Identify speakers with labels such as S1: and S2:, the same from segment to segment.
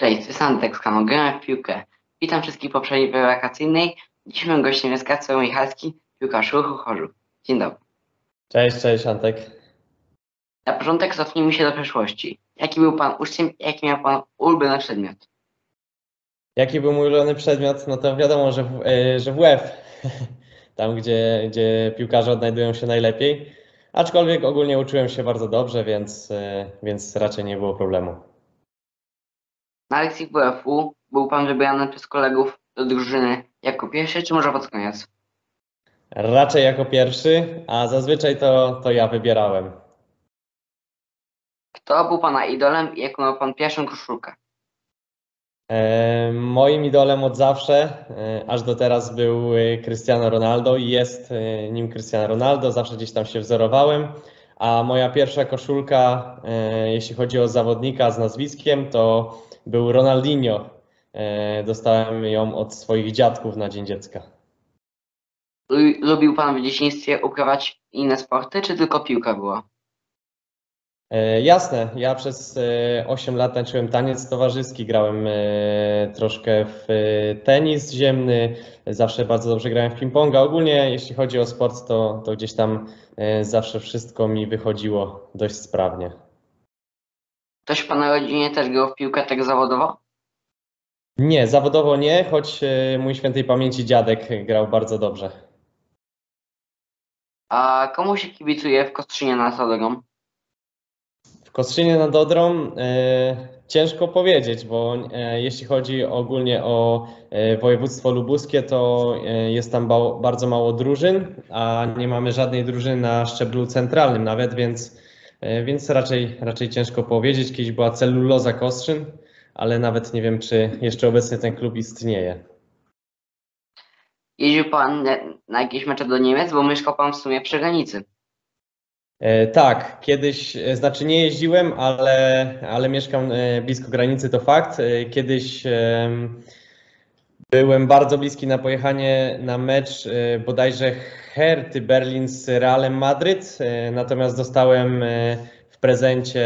S1: Cześć, Sandek z kanału Gramy w Piłkę. Witam wszystkich po przerwie wakacyjnej. Dzisiejszym gościem jest Kacper Michalski, piłkarz Ruchu Chorzów. Dzień dobry.
S2: Cześć Antek.
S1: Na początek cofnijmy się do przeszłości. Jaki był Pan uczniem, jaki miał Pan ulubiony przedmiot?
S2: Jaki był mój ulubiony przedmiot? No to wiadomo, że WF. Tam, gdzie piłkarze odnajdują się najlepiej. Aczkolwiek ogólnie uczyłem się bardzo dobrze, więc raczej nie było problemu.
S1: Na lekcji WF-u był Pan wybrany przez kolegów do drużyny jako pierwszy, czy może pod koniec?
S2: Raczej jako pierwszy, a zazwyczaj to ja wybierałem.
S1: Kto był Pana idolem i jaką miał Pan pierwszą koszulkę?
S2: Moim idolem od zawsze, aż do teraz był Cristiano Ronaldo i jest nim Cristiano Ronaldo. Zawsze gdzieś tam się wzorowałem. A moja pierwsza koszulka, jeśli chodzi o zawodnika z nazwiskiem, to był Ronaldinho. Dostałem ją od swoich dziadków na Dzień Dziecka.
S1: Lubił Pan w dzieciństwie uprawiać inne sporty, czy tylko piłka była?
S2: Jasne, ja przez 8 lat tańczyłem taniec towarzyski, grałem troszkę w tenis ziemny, zawsze bardzo dobrze grałem w ping-ponga. Ogólnie jeśli chodzi o sport, to gdzieś tam zawsze wszystko mi wychodziło dość sprawnie.
S1: Ktoś w Pana rodzinie też grał w piłkę tak zawodowo?
S2: Nie, zawodowo nie, choć mój świętej pamięci dziadek grał bardzo dobrze.
S1: A komu się kibicuje w Kostrzynie nad Odrą?
S2: W Kostrzynie nad Odrą ciężko powiedzieć, bo jeśli chodzi ogólnie o województwo lubuskie, to jest tam bardzo mało drużyn, a nie mamy żadnej drużyny na szczeblu centralnym nawet, więc raczej ciężko powiedzieć. Kiedyś była Celluloza Kostrzyn, ale nawet nie wiem, czy jeszcze obecnie ten klub istnieje.
S1: Jeździł Pan na jakieś mecze do Niemiec, bo mieszkał Pan w sumie przy granicy.
S2: Tak, kiedyś, znaczy nie jeździłem, ale mieszkam blisko granicy, to fakt. Kiedyś byłem bardzo bliski na pojechanie na mecz bodajże Herty Berlin z Realem Madryt, natomiast dostałem w prezencie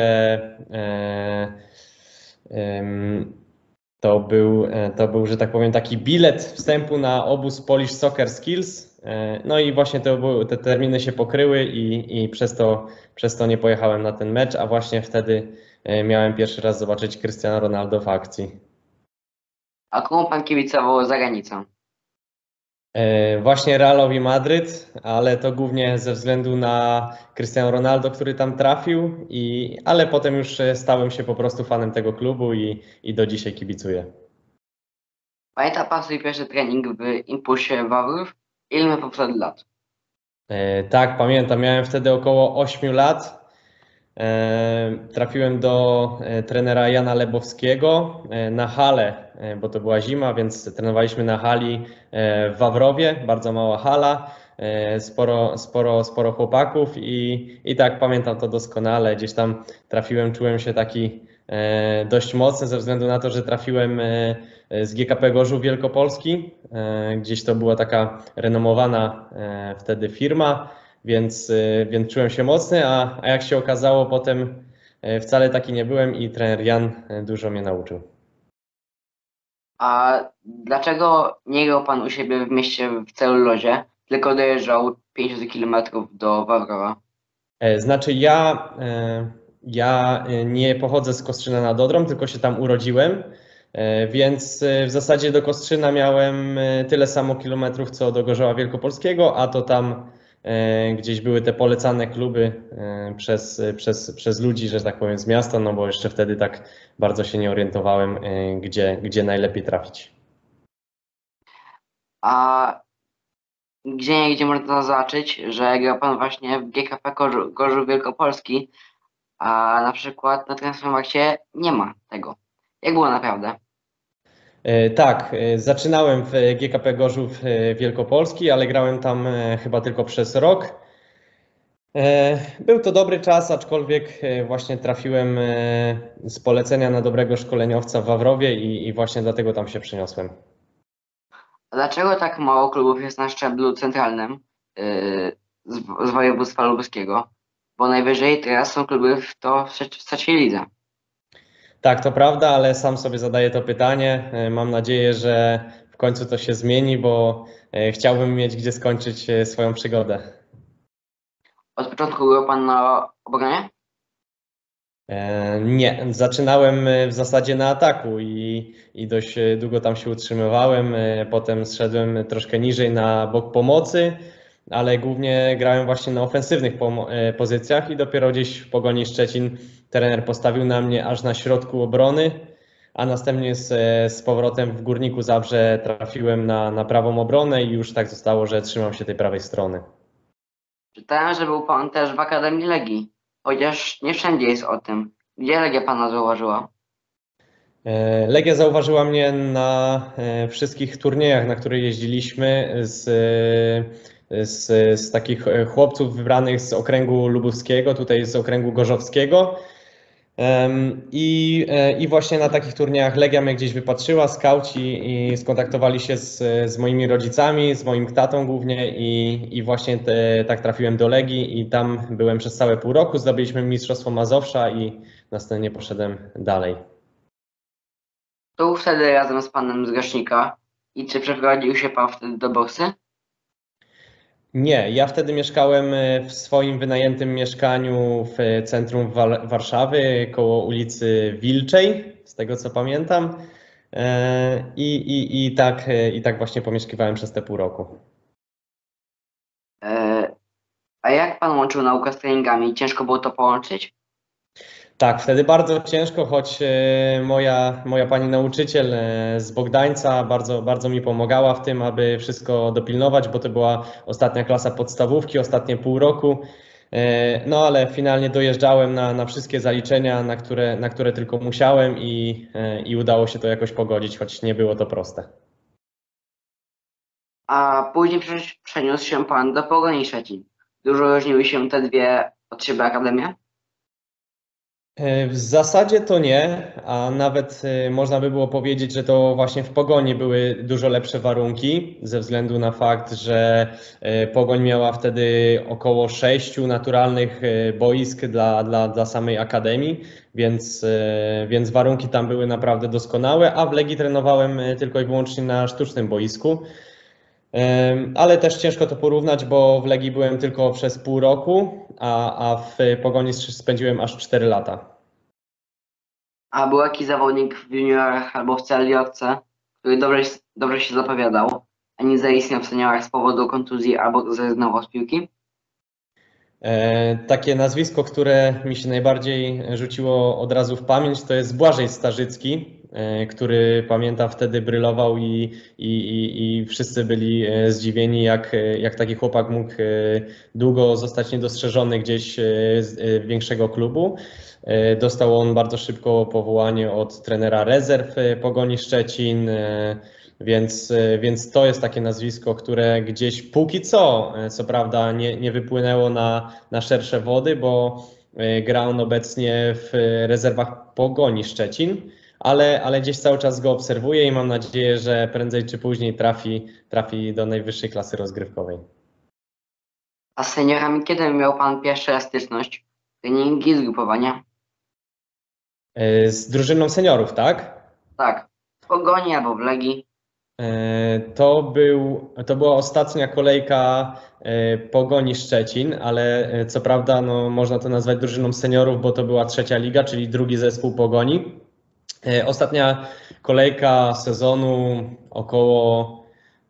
S2: to był, że tak powiem, taki bilet wstępu na obóz Polish Soccer Skills. No i właśnie te terminy się pokryły i przez to nie pojechałem na ten mecz, a właśnie wtedy miałem pierwszy raz zobaczyć Cristiano Ronaldo w akcji.
S1: A komu Pan kibicował za granicą?
S2: Właśnie Realowi Madryt, ale to głównie ze względu na Cristiano Ronaldo, który tam trafił, ale potem już stałem się po prostu fanem tego klubu i do dzisiaj kibicuję.
S1: Pamięta Pan swój pierwszy trening w Impulsie Wawrów? Ile miał Pan wtedy lat?
S2: Tak, pamiętam. Miałem wtedy około 8 lat. Trafiłem do trenera Jana Lebowskiego na halę, bo to była zima, więc trenowaliśmy na hali w Wawrowie, bardzo mała hala, sporo chłopaków i tak pamiętam to doskonale. Gdzieś tam trafiłem, czułem się taki dość mocny ze względu na to, że trafiłem z GKP Gorzów Wielkopolski. Gdzieś to była taka renomowana wtedy firma. Więc czułem się mocny, a jak się okazało, potem wcale taki nie byłem i trener Jan dużo mnie nauczył.
S1: A dlaczego nie grał Pan u siebie w mieście w Cellulozie, tylko dojeżdżał 50 km do Wawrowa?
S2: Znaczy ja nie pochodzę z Kostrzyna nad Odrą, tylko się tam urodziłem, więc w zasadzie do Kostrzyna miałem tyle samo kilometrów, co do Gorzowa Wielkopolskiego, a to tam gdzieś były te polecane kluby przez ludzi, że tak powiem, z miasta, no bo jeszcze wtedy tak bardzo się nie orientowałem, gdzie najlepiej trafić.
S1: A gdzie można zobaczyć, że gra Pan właśnie w GKP Gorzów Wielkopolski, a na przykład na Transfermarkcie nie ma tego. Jak było naprawdę?
S2: Tak, zaczynałem w GKP Gorzów Wielkopolski, ale grałem tam chyba tylko przez rok. Był to dobry czas, aczkolwiek właśnie trafiłem z polecenia na dobrego szkoleniowca w Wawrowie i właśnie dlatego tam się przeniosłem.
S1: A dlaczego tak mało klubów jest na szczeblu centralnym z województwa lubuskiego? Bo najwyżej teraz są kluby w trzeciej lidze.
S2: Tak, to prawda, ale sam sobie zadaję to pytanie. Mam nadzieję, że w końcu to się zmieni, bo chciałbym mieć gdzie skończyć swoją przygodę.
S1: Od początku był pan na obronie?
S2: Nie, zaczynałem w zasadzie na ataku i dość długo tam się utrzymywałem. Potem zszedłem troszkę niżej na bok pomocy, ale głównie grałem właśnie na ofensywnych pozycjach i dopiero gdzieś w Pogoni Szczecin trener postawił na mnie aż na środku obrony, a następnie z powrotem w Górniku Zabrze trafiłem na prawą obronę i już tak zostało, że trzymam się tej prawej strony.
S1: Czytałem, że był pan też w Akademii Legii, chociaż nie wszędzie jest o tym. Gdzie Legia pana zauważyła?
S2: Legia zauważyła mnie na wszystkich turniejach, na które jeździliśmy z takich chłopców wybranych z okręgu lubowskiego, tutaj z okręgu gorzowskiego. I właśnie na takich turniejach Legia mnie gdzieś wypatrzyła, skauci i skontaktowali się z moimi rodzicami, z moim tatą głównie i właśnie tak trafiłem do Legii i tam byłem przez całe pół roku, zdobyliśmy Mistrzostwo Mazowsza i następnie poszedłem dalej.
S1: To był wtedy razem z panem z Gaśnika. I czy przeprowadził się pan wtedy do Borsy?
S2: Nie, ja wtedy mieszkałem w swoim wynajętym mieszkaniu w centrum Warszawy, koło ulicy Wilczej, z tego co pamiętam. I tak właśnie pomieszkiwałem przez te pół roku.
S1: E, a jak pan łączył naukę z treningami? Ciężko było to połączyć?
S2: Tak, wtedy bardzo ciężko, choć moja pani nauczyciel z Bogdańca bardzo mi pomagała w tym, aby wszystko dopilnować, bo to była ostatnia klasa podstawówki, ostatnie pół roku. No ale finalnie dojeżdżałem na wszystkie zaliczenia, na które tylko musiałem i udało się to jakoś pogodzić, choć nie było to proste.
S1: A później przeniósł się pan do Pogoni Szczecin. Dużo różniły się te dwie od siebie akademie?
S2: W zasadzie to nie, a nawet można by było powiedzieć, że to właśnie w Pogoni były dużo lepsze warunki, ze względu na fakt, że Pogoń miała wtedy około 6 naturalnych boisk dla samej akademii, więc warunki tam były naprawdę doskonałe, a w Legii trenowałem tylko i wyłącznie na sztucznym boisku. Ale też ciężko to porównać, bo w Legii byłem tylko przez pół roku, a w Pogoni spędziłem aż 4 lata.
S1: A był jakiś zawodnik w juniorach albo w seniorce, który dobrze się zapowiadał, a nie zaistniał w seniorach z powodu kontuzji albo zrezygnował z piłki?
S2: Takie nazwisko, które mi się najbardziej rzuciło od razu w pamięć, to jest Błażej Starzycki, który pamiętam wtedy brylował i wszyscy byli zdziwieni, jak taki chłopak mógł długo zostać niedostrzeżony gdzieś z większego klubu. Dostał on bardzo szybko powołanie od trenera rezerw Pogoni Szczecin. Więc to jest takie nazwisko, które gdzieś póki co prawda nie wypłynęło na szersze wody, bo gra on obecnie w rezerwach Pogoni Szczecin, ale gdzieś cały czas go obserwuję i mam nadzieję, że prędzej czy później trafi do najwyższej klasy rozgrywkowej.
S1: A z seniorami kiedy miał pan pierwszy raz styczność? Treningi, zgrupowania?
S2: Z drużyną seniorów, tak?
S1: Tak, w Pogoni albo w Legii.
S2: To była ostatnia kolejka Pogoni Szczecin, ale co prawda no, można to nazwać drużyną seniorów, bo to była trzecia liga, czyli drugi zespół Pogoni. Ostatnia kolejka sezonu około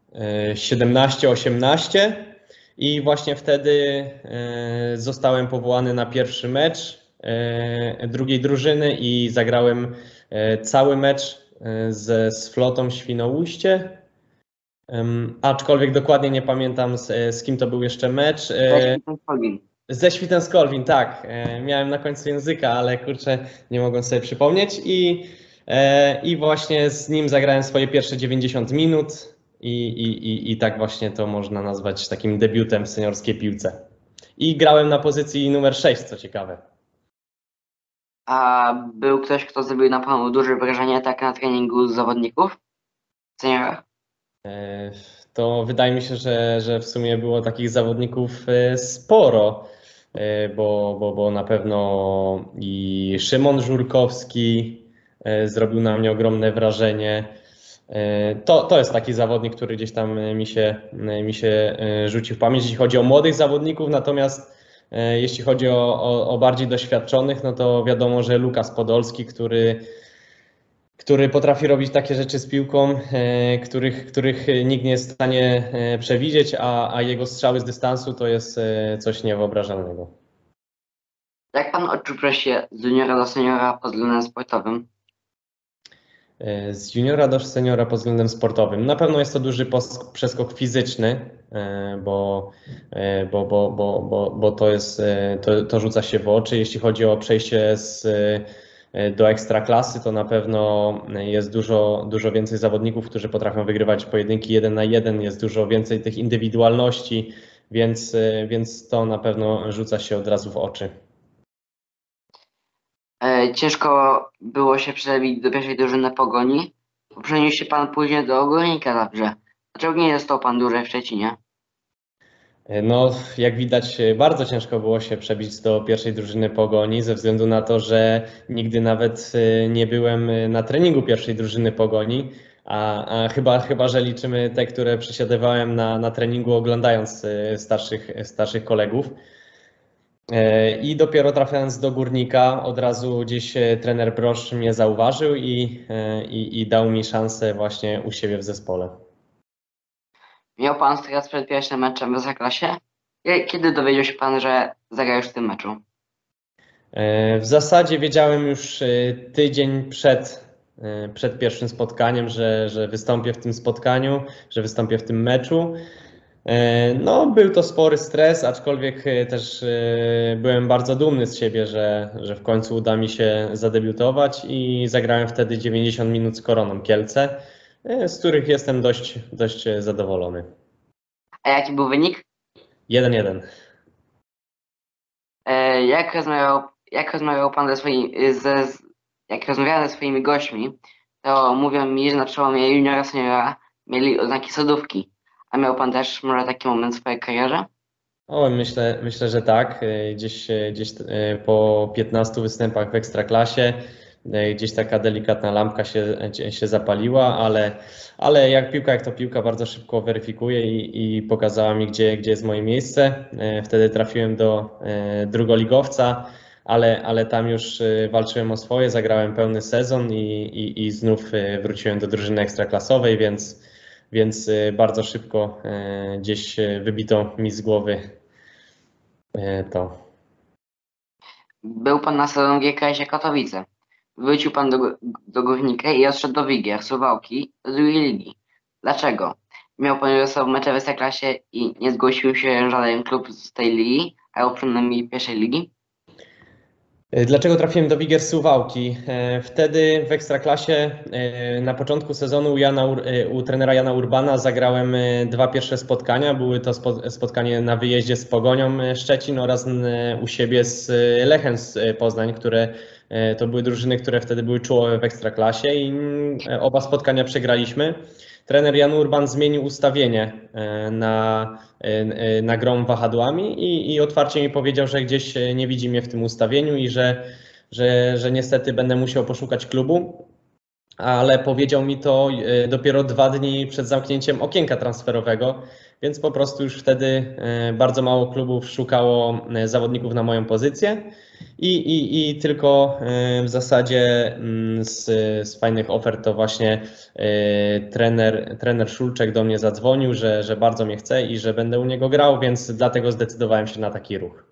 S2: 17-18 i właśnie wtedy zostałem powołany na pierwszy mecz drugiej drużyny i zagrałem cały mecz z Flotą Świnoujście, aczkolwiek dokładnie nie pamiętam z kim to był jeszcze mecz. Ze Świtem-Skolwin, tak. Miałem na końcu języka, ale kurczę, nie mogłem sobie przypomnieć i właśnie z nim zagrałem swoje pierwsze 90 minut i tak właśnie to można nazwać takim debiutem w seniorskiej piłce. I grałem na pozycji numer 6, co ciekawe.
S1: A był ktoś, kto zrobił na panu duże wrażenie tak na treningu z zawodników w seniorach?
S2: To wydaje mi się, że w sumie było takich zawodników sporo, bo na pewno i Szymon Żurkowski, zrobił na mnie ogromne wrażenie. To jest taki zawodnik, który gdzieś tam mi się rzuci w pamięć, jeśli chodzi o młodych zawodników, natomiast jeśli chodzi o bardziej doświadczonych, no to wiadomo, że Lukas Podolski, który potrafi robić takie rzeczy z piłką, których nikt nie jest w stanie przewidzieć, a jego strzały z dystansu to jest coś niewyobrażalnego.
S1: Jak pan odczuł się z juniora do seniora pod względem sportowym?
S2: Z juniora do seniora pod względem sportowym. Na pewno jest to duży przeskok fizyczny, bo to rzuca się w oczy. Jeśli chodzi o przejście do ekstraklasy, to na pewno jest dużo więcej zawodników, którzy potrafią wygrywać pojedynki 1 na 1, jest dużo więcej tych indywidualności, więc to na pewno rzuca się od razu w oczy.
S1: Ciężko było się przebić do pierwszej drużyny Pogoni, bo przeniósł się pan później do Górnika Zabrze. Dlaczego nie został pan dłużej w Szczecinie?
S2: No, jak widać, bardzo ciężko było się przebić do pierwszej drużyny Pogoni, ze względu na to, że nigdy nawet nie byłem na treningu pierwszej drużyny Pogoni, a chyba że liczymy te, które przesiadywałem na treningu, oglądając starszych kolegów. I dopiero trafiając do Górnika, od razu gdzieś trener Brosz mnie zauważył i dał mi szansę właśnie u siebie w zespole.
S1: Miał pan teraz przed pierwszym meczem w Zaklasie? Kiedy dowiedział się pan, że zagra już w tym meczu?
S2: W zasadzie wiedziałem już tydzień przed pierwszym spotkaniem, że wystąpię w tym spotkaniu, że wystąpię w tym meczu. No, był to spory stres, aczkolwiek też byłem bardzo dumny z siebie, że w końcu uda mi się zadebiutować i zagrałem wtedy 90 minut z Koroną Kielce, z których jestem dość zadowolony.
S1: A jaki był wynik?
S2: 1-1.
S1: Jak rozmawiał pan jak rozmawiałem ze swoimi gośćmi, to mówią mi, że na przełomie juniora seniora mieli oznaki sodówki. A miał pan też może taki moment w swojej karierze?
S2: O, myślę, że tak. Gdzieś po 15 występach w Ekstraklasie gdzieś taka delikatna lampka się zapaliła, ale jak to piłka bardzo szybko weryfikuje i pokazała mi, gdzie jest moje miejsce. Wtedy trafiłem do drugoligowca, ale tam już walczyłem o swoje, zagrałem pełny sezon i znów wróciłem do drużyny ekstraklasowej, więc bardzo szybko gdzieś wybito mi z głowy to.
S1: Był pan na sezon GKS Katowice. Wrócił pan do Górnika i odszedł do Wigier, Suwałki, do drugiej ligi. Dlaczego? Miał pan już w mecze w Ekstraklasie i nie zgłosił się żaden klub z tej ligi, albo przynajmniej pierwszej ligi?
S2: Dlaczego trafiłem do Wigier Suwałki? Wtedy w Ekstraklasie na początku sezonu u trenera Jana Urbana zagrałem 2 pierwsze spotkania. Były to spotkanie na wyjeździe z Pogonią Szczecin oraz u siebie z Lechem z Poznań, które to były drużyny, które wtedy były czołowe w Ekstraklasie i oba spotkania przegraliśmy. Trener Jan Urban zmienił ustawienie na grą wahadłami i otwarcie mi powiedział, że gdzieś nie widzi mnie w tym ustawieniu i że niestety będę musiał poszukać klubu, ale powiedział mi to dopiero 2 dni przed zamknięciem okienka transferowego, więc po prostu już wtedy bardzo mało klubów szukało zawodników na moją pozycję i tylko w zasadzie z fajnych ofert to właśnie trener Szulczek do mnie zadzwonił, że bardzo mnie chce i że będę u niego grał, więc dlatego zdecydowałem się na taki ruch.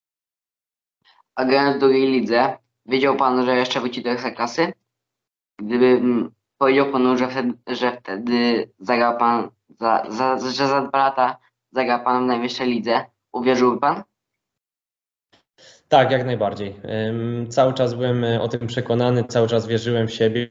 S1: A grając w drugiej lidze, wiedział pan, że jeszcze wróci do Ekstraklasy? Gdybym powiedział panu, że wtedy zagra pan, że za 2 lata zagra pan w najwyższej lidze, uwierzyłby pan?
S2: Tak, jak najbardziej. Cały czas byłem o tym przekonany, cały czas wierzyłem w siebie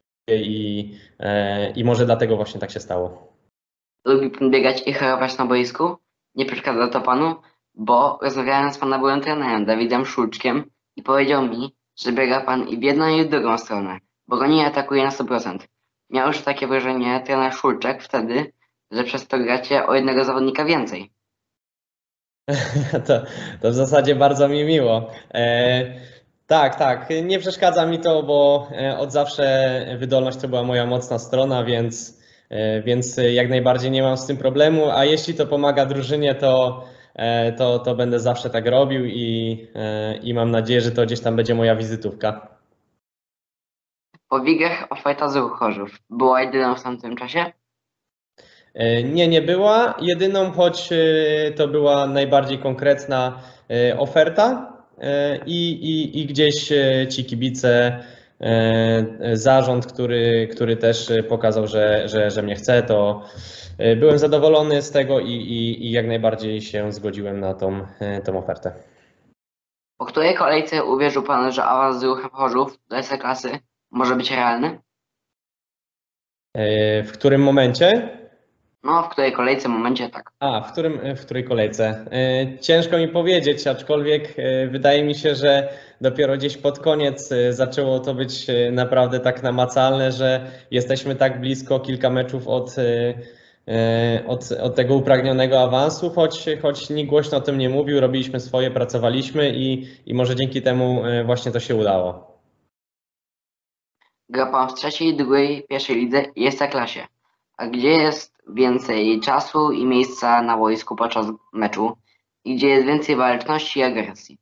S2: i może dlatego właśnie tak się stało.
S1: Lubi pan biegać i chorować na boisku? Nie przeszkadza to panu? Bo rozmawiałem z pana byłym trenerem Dawidem Szulczkiem i powiedział mi, że biega pan i w jedną i w drugą stronę, bo go nie atakuje na 100%. Miał już takie wrażenie trener Szulczek wtedy, że przez to gracie o jednego zawodnika więcej.
S2: To w zasadzie bardzo mi miło. Tak, tak. Nie przeszkadza mi to, bo od zawsze wydolność to była moja mocna strona, więc jak najbardziej nie mam z tym problemu. A jeśli to pomaga drużynie, to będę zawsze tak robił i mam nadzieję, że to gdzieś tam będzie moja wizytówka.
S1: Po WIG-ach oferta z ruchu Chorzów była jedyną w tamtym czasie?
S2: Nie, nie była jedyną, choć to była najbardziej konkretna oferta i gdzieś ci kibice, zarząd, który też pokazał, że mnie chce, to byłem zadowolony z tego i jak najbardziej się zgodziłem na tą ofertę.
S1: Po której kolejce uwierzył pan, że awans z ruchem Chorzów do Ekstraklasy może być realny?
S2: W którym momencie?
S1: No, w której kolejce, momencie tak.
S2: W której kolejce? Ciężko mi powiedzieć, aczkolwiek wydaje mi się, że dopiero gdzieś pod koniec zaczęło to być naprawdę tak namacalne, że jesteśmy tak blisko kilka meczów od tego upragnionego awansu, choć nikt głośno o tym nie mówił, robiliśmy swoje, pracowaliśmy i może dzięki temu właśnie to się udało.
S1: Gra pan w trzeciej, drugiej, pierwszej lidze i Ekstraklasie. A gdzie jest więcej czasu i miejsca na boisku podczas meczu? I gdzie jest więcej waleczności i agresji?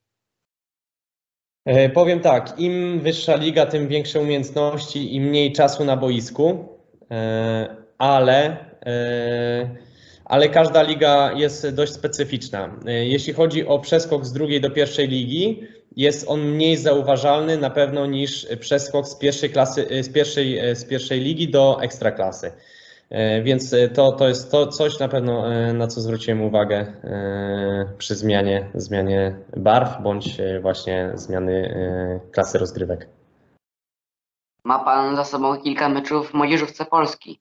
S2: Powiem tak, im wyższa liga, tym większe umiejętności i mniej czasu na boisku, ale, ale każda liga jest dość specyficzna. Jeśli chodzi o przeskok z drugiej do pierwszej ligi, jest on mniej zauważalny na pewno niż przeskok z pierwszej klasy, z pierwszej ligi do ekstraklasy. Więc to jest coś na pewno, na co zwróciłem uwagę przy zmianie barw bądź właśnie zmiany klasy rozgrywek.
S1: Ma pan za sobą kilka meczów w Młodzieżówce Polski.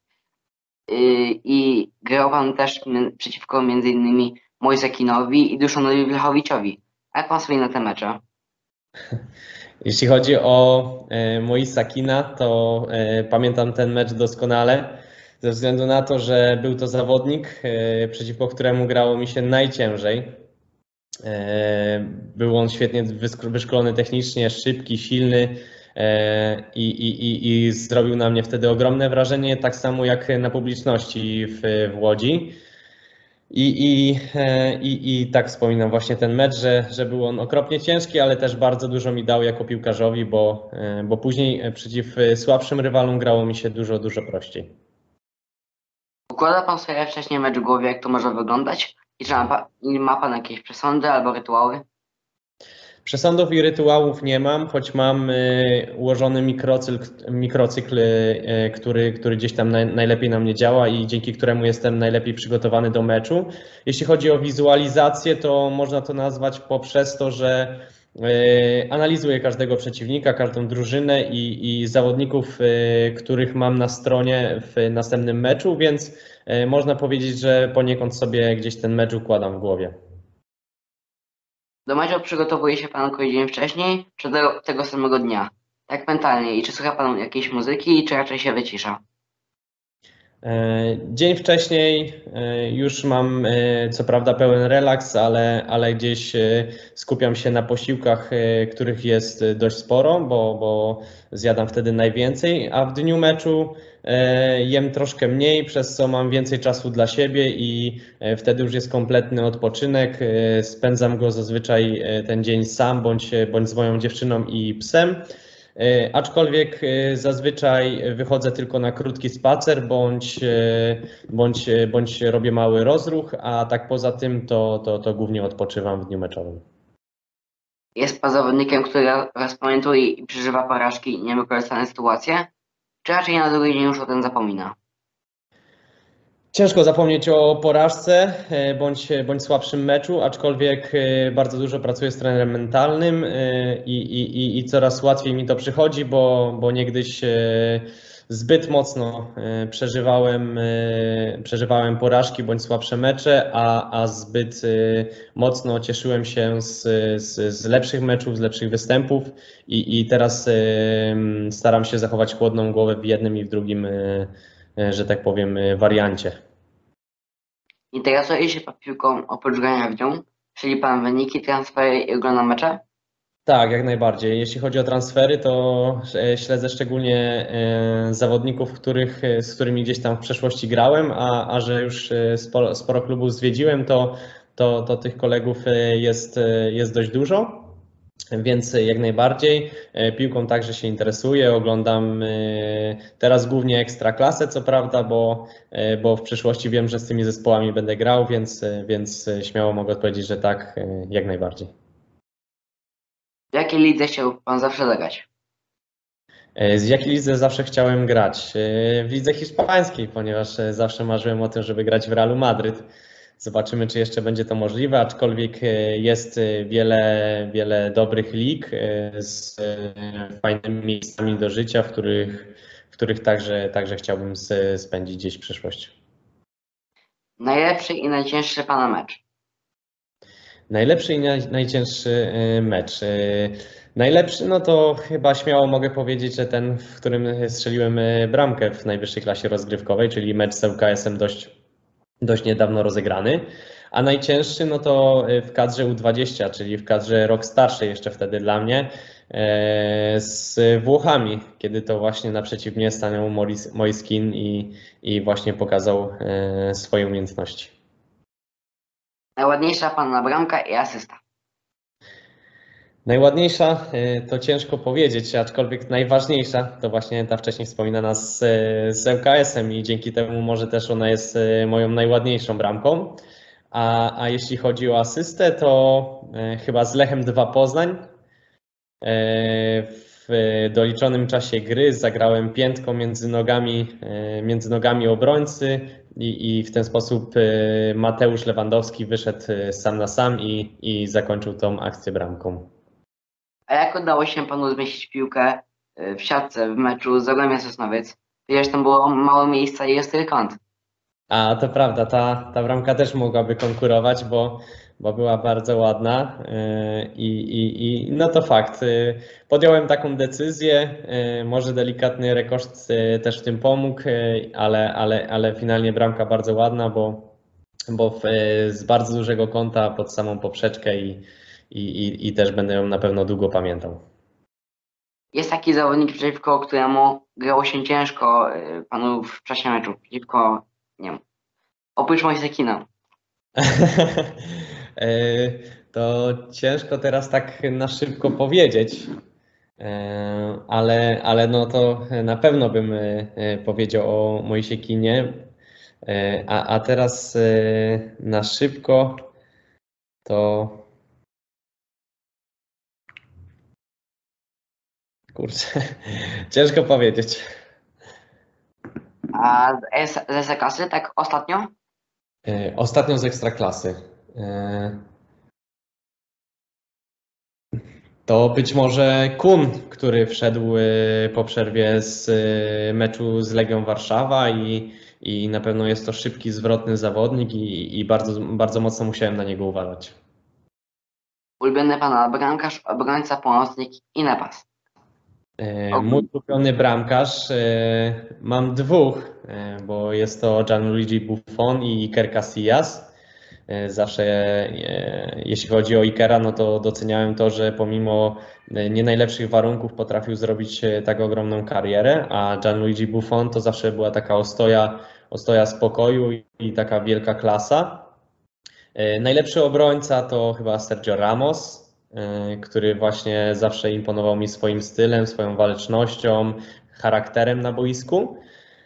S1: I grał pan też przeciwko m.in. Mojsekinowi i Duszanowi Wlechowiczowi. Jak pan sobie na te mecze?
S2: Jeśli chodzi o Moisa Kina, to pamiętam ten mecz doskonale, ze względu na to, że był to zawodnik, przeciwko któremu grało mi się najciężej. Był on świetnie wyszkolony technicznie, szybki, silny i zrobił na mnie wtedy ogromne wrażenie, tak samo jak na publiczności w Łodzi. I tak wspominam właśnie ten mecz, że był on okropnie ciężki, ale też bardzo dużo mi dał jako piłkarzowi, bo później przeciw słabszym rywalom grało mi się dużo prościej.
S1: Układa pan sobie wcześniej mecz w głowie, jak to może wyglądać? I ma pan jakieś przesądy albo rytuały?
S2: Przesądów i rytuałów nie mam, choć mam ułożony mikrocykl, który gdzieś tam najlepiej na mnie działa i dzięki któremu jestem najlepiej przygotowany do meczu. Jeśli chodzi o wizualizację, to można to nazwać poprzez to, że analizuję każdego przeciwnika, każdą drużynę i zawodników, których mam na stronie w następnym meczu, więc można powiedzieć, że poniekąd sobie gdzieś ten mecz układam w głowie.
S1: Do meczu przygotowuje się pan jakiś dzień wcześniej, czy tego samego dnia? Tak mentalnie. I czy słucha pan jakiejś muzyki, czy raczej się wycisza?
S2: Dzień wcześniej już mam co prawda pełen relaks, ale gdzieś skupiam się na posiłkach, których jest dość sporo, bo zjadam wtedy najwięcej, a w dniu meczu jem troszkę mniej, przez co mam więcej czasu dla siebie i wtedy już jest kompletny odpoczynek. Spędzam go zazwyczaj ten dzień sam bądź z moją dziewczyną i psem. Aczkolwiek zazwyczaj wychodzę tylko na krótki spacer bądź robię mały rozruch, a tak poza tym to głównie odpoczywam w dniu meczowym.
S1: Jest pan zawodnikiem, który raz pamiętuje i przeżywa porażki i niewykorzystane sytuacje, czy raczej na drugi dzień już o tym zapomina?
S2: Ciężko zapomnieć o porażce bądź słabszym meczu, aczkolwiek bardzo dużo pracuję z trenerem mentalnym i coraz łatwiej mi to przychodzi, bo niegdyś zbyt mocno przeżywałem porażki bądź słabsze mecze, a zbyt mocno cieszyłem się z lepszych meczów, z lepszych występów i teraz staram się zachować chłodną głowę w jednym i w drugim, że tak powiem, wariancie.
S1: Interesuje się pan piłką oprócz grania w nią? Śledzi pan wyniki, transfery i ogląda mecze?
S2: Tak, jak najbardziej. Jeśli chodzi o transfery, to śledzę szczególnie zawodników, z którymi gdzieś tam w przeszłości grałem, a że już sporo klubów zwiedziłem, to tych kolegów jest dość dużo. Więc jak najbardziej piłką także się interesuję, oglądam teraz głównie Ekstraklasę, co prawda, bo w przyszłości wiem, że z tymi zespołami będę grał, więc śmiało mogę odpowiedzieć, że tak, jak najbardziej.
S1: W jakiej lidze chciał pan zawsze zagrać?
S2: Z jakiej lidze zawsze chciałem grać? W lidze hiszpańskiej, ponieważ zawsze marzyłem o tym, żeby grać w Realu Madryt. Zobaczymy, czy jeszcze będzie to możliwe, aczkolwiek jest wiele dobrych lig z fajnymi miejscami do życia, w których także chciałbym spędzić gdzieś przyszłość.
S1: Najlepszy i najcięższy pana mecz?
S2: Najlepszy i najcięższy mecz. Najlepszy, no to chyba śmiało mogę powiedzieć, że ten, w którym strzeliłem bramkę w najwyższej klasie rozgrywkowej, czyli mecz z ŁKS-em dość niedawno rozegrany. A najcięższy, no to w kadrze U20, czyli w kadrze rok starszej jeszcze wtedy dla mnie, z Włochami, kiedy to właśnie naprzeciw mnie stanął Moise Kean i właśnie pokazał swoje umiejętności.
S1: Najładniejsza pana bramka i asysta?
S2: Najładniejsza to ciężko powiedzieć, aczkolwiek najważniejsza to właśnie ta wcześniej wspominana z ŁKS-em i dzięki temu może też ona jest moją najładniejszą bramką. A jeśli chodzi o asystę, to chyba z Lechem 2 Poznań. W doliczonym czasie gry zagrałem piętką między nogami obrońcy i w ten sposób Mateusz Lewandowski wyszedł sam na sam i zakończył tą akcję bramką.
S1: A jak udało się panu zmieścić piłkę w siatce w meczu z Zagłębiem Sosnowiec? Przecież tam było mało miejsca i jest trójkąt.
S2: A to prawda, ta bramka też mogłaby konkurować, bo była bardzo ładna i no to fakt. Podjąłem taką decyzję, może delikatny rekoszt też w tym pomógł, ale finalnie bramka bardzo ładna, bo z bardzo dużego kąta pod samą poprzeczkę i też będę ją na pewno długo pamiętał.
S1: Jest taki zawodnik, przeciwko któremu grało się ciężko panu w czasie meczu. Przeciwko niemu. Oprócz Moise Keana.
S2: To ciężko teraz tak na szybko powiedzieć, ale no to na pewno bym powiedział o Moisie Keanie, a teraz na szybko to kurczę, ciężko powiedzieć.
S1: A z Ekstraklasy tak ostatnio?
S2: Ostatnio z Ekstraklasy. To być może Kun, który wszedł po przerwie z meczu z Legią Warszawa i na pewno jest to szybki, zwrotny zawodnik i bardzo mocno musiałem na niego uważać.
S1: Ulubiony pana bramkarz, obrońca, pomocnik i napas.
S2: Mój ulubiony bramkarz, mam dwóch, bo jest to Gianluigi Buffon i Iker Casillas. Zawsze jeśli chodzi o Ikera, no to doceniałem to, że pomimo nie najlepszych warunków potrafił zrobić tak ogromną karierę, a Gianluigi Buffon to zawsze była taka ostoja spokoju i taka wielka klasa. Najlepszy obrońca to chyba Sergio Ramos, który właśnie zawsze imponował mi swoim stylem, swoją walecznością, charakterem na boisku.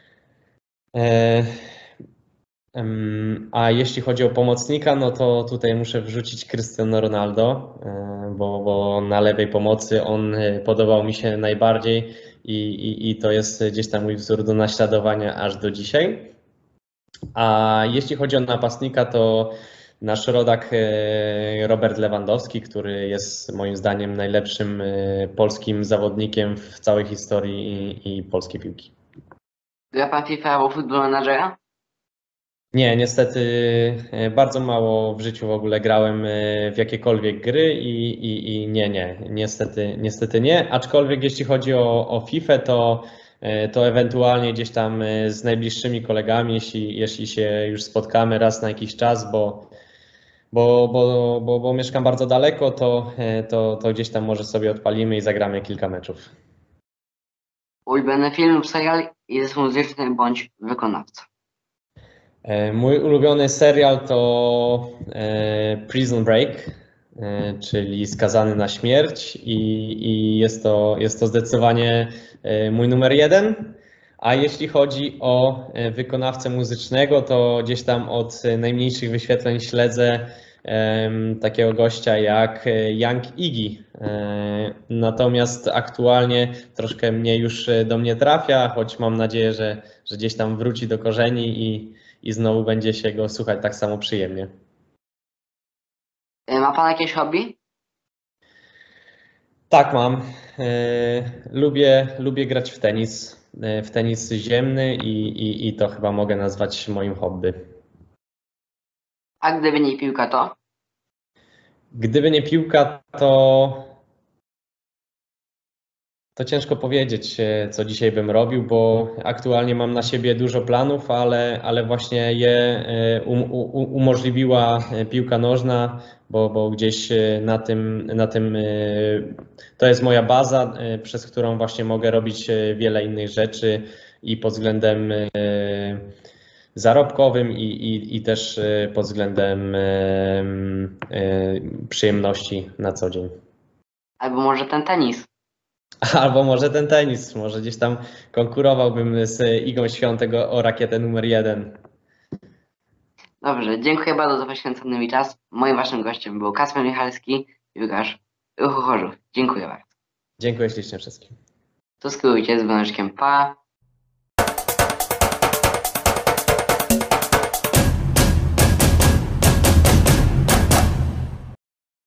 S2: A jeśli chodzi o pomocnika, no to tutaj muszę wrzucić Cristiano Ronaldo, bo na lewej pomocy on podobał mi się najbardziej i to jest gdzieś tam mój wzór do naśladowania aż do dzisiaj. A jeśli chodzi o napastnika, to nasz rodak Robert Lewandowski, który jest moim zdaniem najlepszym polskim zawodnikiem w całej historii i polskiej piłki.
S1: Gra pan FIFA albo Football Managera?
S2: Nie, niestety bardzo mało w życiu w ogóle grałem w jakiekolwiek gry i nie, niestety nie. Aczkolwiek jeśli chodzi o FIFA, to ewentualnie gdzieś tam z najbliższymi kolegami, jeśli się już spotkamy raz na jakiś czas, bo mieszkam bardzo daleko, to gdzieś tam może sobie odpalimy i zagramy kilka meczów.
S1: Ulubiony film lub serial i zespół muzyczny bądź wykonawca.
S2: Mój ulubiony serial to Prison Break, czyli Skazany na śmierć i jest to zdecydowanie mój numer jeden. A jeśli chodzi o wykonawcę muzycznego, to gdzieś tam od najmniejszych wyświetleń śledzę takiego gościa jak Young Iggy. Natomiast aktualnie troszkę mniej już do mnie trafia, choć mam nadzieję, że gdzieś tam wróci do korzeni i znowu będzie się go słuchać tak samo przyjemnie.
S1: Ma pan jakieś hobby?
S2: Tak, mam. Lubię grać w tenis ziemny i to chyba mogę nazwać moim hobby.
S1: A gdyby nie piłka, to?
S2: Gdyby nie piłka, to ciężko powiedzieć, co dzisiaj bym robił, bo aktualnie mam na siebie dużo planów, ale właśnie je umożliwiła piłka nożna, bo gdzieś na tym to jest moja baza, przez którą właśnie mogę robić wiele innych rzeczy i pod względem zarobkowym i też pod względem przyjemności na co dzień.
S1: Albo może ten tenis?
S2: Albo może ten tenis, może gdzieś tam konkurowałbym z Igą Świątek o rakietę numer 1.
S1: Dobrze, dziękuję bardzo za poświęcony mi czas. Moim waszym gościem był Kacper Michalski, piłkarz Ruchu Chorzów. Dziękuję bardzo.
S2: Dziękuję ślicznie wszystkim.
S1: To skierujcie z dzwoneczkiem. Pa!